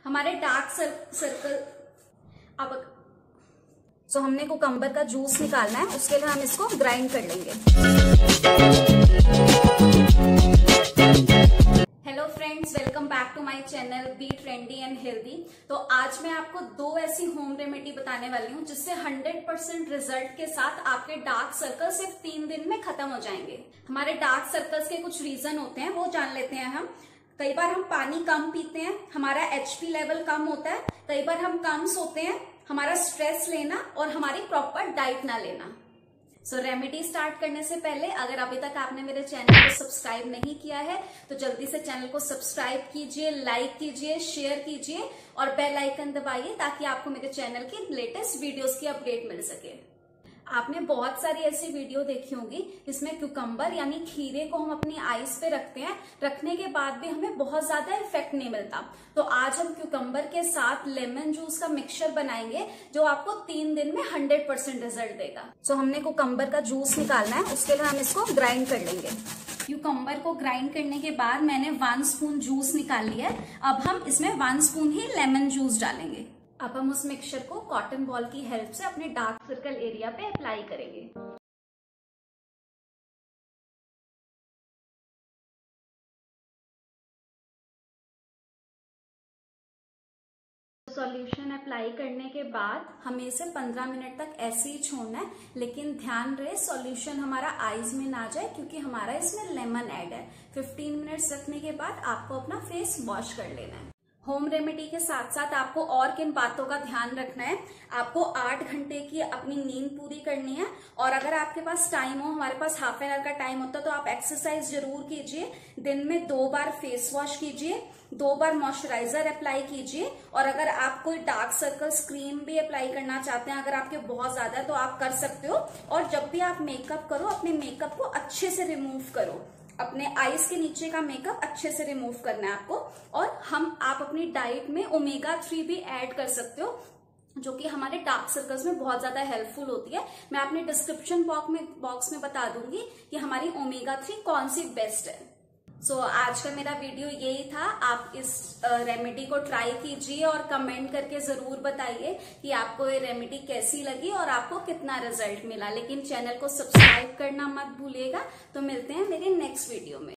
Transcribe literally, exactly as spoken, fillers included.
हमारे dark circle. अब सो हमने कुकम्बर का जूस निकालना है, उसके लिए हम इसको ग्राइंड कर लेंगे। Hello friends, welcome back to my channel Be Trendy and Healthy. तो आज मैं आपको दो ऐसी होम रेमेडी बताने वाली हूँ जिससे हंड्रेड परसेंट रिजल्ट के साथ आपके डार्क सर्कल सिर्फ तीन दिन में खत्म हो जाएंगे। हमारे डार्क सर्कल्स के कुछ रीजन होते हैं, वो जान लेते हैं हम। कई बार हम पानी कम पीते हैं, हमारा एचपी लेवल कम होता है। कई बार हम कम सोते हैं, हमारा स्ट्रेस लेना और हमारी प्रॉपर डाइट ना लेना। सो रेमेडी स्टार्ट करने से पहले अगर अभी तक आपने मेरे चैनल को सब्सक्राइब नहीं किया है तो जल्दी से चैनल को सब्सक्राइब कीजिए, लाइक कीजिए, शेयर कीजिए और बेल आइकन दबाइए ताकि आपको मेरे चैनल की लेटेस्ट वीडियोस की अपडेट मिल सके। आपने बहुत सारी ऐसी वीडियो देखी होगी जिसमें क्यूकम्बर यानी खीरे को हम अपनी आईज पे रखते हैं, रखने के बाद भी हमें बहुत ज्यादा इफेक्ट नहीं मिलता। तो आज हम क्यूकम्बर के साथ लेमन जूस का मिक्सचर बनाएंगे जो आपको तीन दिन में हंड्रेड परसेंट रिजल्ट देगा। सो so, हमने क्यूकम्बर का जूस निकालना है, उसके लिए हम इसको ग्राइंड कर लेंगे। क्यूकम्बर को ग्राइंड करने के बाद मैंने वन स्पून जूस निकाल लिया है। अब हम इसमें वन स्पून ही लेमन जूस डालेंगे। अब हम उस मिक्सचर को कॉटन बॉल की हेल्प से अपने डार्क सर्कल एरिया पे अप्लाई करेंगे। सॉल्यूशन अप्लाई करने के बाद हमें इसे पंद्रह मिनट तक ऐसे ही छोड़ना है, लेकिन ध्यान रहे सॉल्यूशन हमारा आईज में ना जाए क्योंकि हमारा इसमें लेमन ऐड है। पंद्रह मिनट्स रखने के बाद आपको अपना फेस वॉश कर लेना है। होम रेमेडी के साथ साथ आपको और किन बातों का ध्यान रखना है। आपको आठ घंटे की अपनी नींद पूरी करनी है और अगर आपके पास टाइम हो, हमारे पास हाफ एन आवर का टाइम होता है, तो आप एक्सरसाइज जरूर कीजिए। दिन में दो बार फेस वॉश कीजिए, दो बार मॉइस्चराइजर अप्लाई कीजिए और अगर आप कोई डार्क सर्कल्स क्रीम भी अप्लाई करना चाहते हैं, अगर आपके बहुत ज्यादा है तो आप कर सकते हो। और जब भी आप मेकअप करो, अपने मेकअप को अच्छे से रिमूव करो। अपने आईज के नीचे का मेकअप अच्छे से रिमूव करना है आपको। और हम आप अपनी डाइट में ओमेगा थ्री भी ऐड कर सकते हो जो कि हमारे डार्क सर्कल्स में बहुत ज्यादा हेल्पफुल होती है। मैं अपने डिस्क्रिप्शन बॉक्स में बॉक्स में बता दूंगी कि हमारी ओमेगा थ्री कौन सी बेस्ट है। सो so, आज का मेरा वीडियो यही था। आप इस रेमेडी को ट्राई कीजिए और कमेंट करके जरूर बताइए कि आपको ये रेमेडी कैसी लगी और आपको कितना रिजल्ट मिला। लेकिन चैनल को सब्सक्राइब करना मत भूलिएगा। तो मिलते हैं मेरे नेक्स्ट वीडियो में।